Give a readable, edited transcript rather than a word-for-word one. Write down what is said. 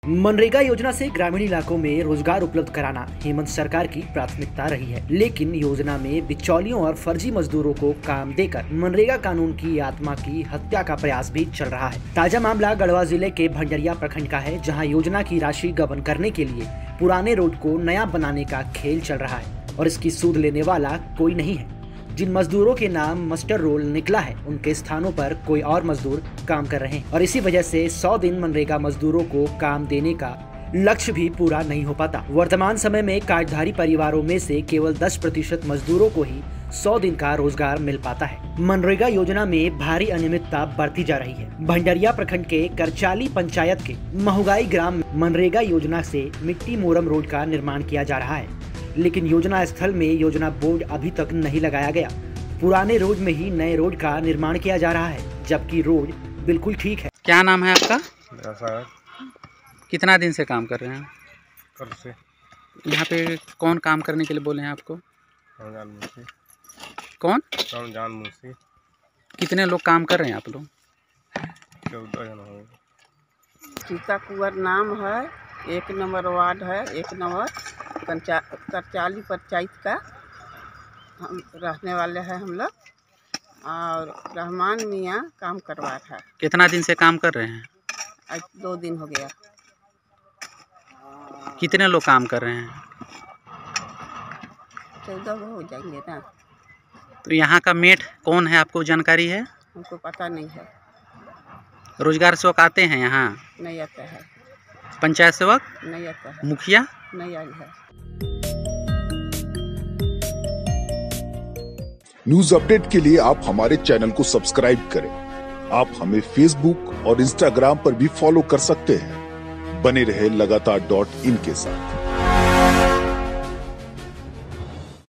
मनरेगा योजना से ग्रामीण इलाकों में रोजगार उपलब्ध कराना हेमंत सरकार की प्राथमिकता रही है, लेकिन योजना में बिचौलियों और फर्जी मजदूरों को काम देकर मनरेगा कानून की आत्मा की हत्या का प्रयास भी चल रहा है। ताजा मामला गढ़वा जिले के भंडरिया प्रखंड का है, जहां योजना की राशि गबन करने के लिए पुराने रोड को नया बनाने का खेल चल रहा है और इसकी सूद लेने वाला कोई नहीं है। जिन मजदूरों के नाम मास्टर रोल निकला है, उनके स्थानों पर कोई और मजदूर काम कर रहे हैं और इसी वजह से 100 दिन मनरेगा मजदूरों को काम देने का लक्ष्य भी पूरा नहीं हो पाता। वर्तमान समय में कार्डधारी परिवारों में से केवल 10% मजदूरों को ही 100 दिन का रोजगार मिल पाता है। मनरेगा योजना में भारी अनियमितता बढ़ती जा रही है। भंडरिया प्रखंड के करचाली पंचायत के महुगाई ग्राम मनरेगा योजना से मिट्टी मोरम रोड का निर्माण किया जा रहा है, लेकिन योजना स्थल में योजना बोर्ड अभी तक नहीं लगाया गया। पुराने रोड में ही नए रोड का निर्माण किया जा रहा है, जबकि रोड बिल्कुल ठीक है। क्या नाम है आपका? मेरा साहब। कितना दिन से काम कर रहे हैं? कल से। यहाँ पे कौन काम करने के लिए बोले हैं आपको? रमजान मुंशी। कौन? रमजान मुंशी। कितने लोग काम कर रहे हैं आप लोग? 14 जन हो। सीता कुंवर नाम है, 1 नंबर वार्ड है, 1 नंबर करचाली पंचायत का हम रहने वाले हैं हम लोग, और रहमान मियाँ काम करवा रहा है। कितना दिन से काम कर रहे हैं? आज 2 दिन हो गया। कितने लोग काम कर रहे हैं? 14 हो जाएंगे ना। तो यहाँ का मेट कौन है, आपको जानकारी है? हमको पता नहीं है। रोजगार सेवक आते हैं यहाँ? नहीं आता है। पंचायत सेवक? नहीं आता है। मुखिया? नहीं आई है। न्यूज अपडेट के लिए आप हमारे चैनल को सब्सक्राइब करें। आप हमें फेसबुक और इंस्टाग्राम पर भी फॉलो कर सकते हैं। बने रहे लगातार .in के साथ।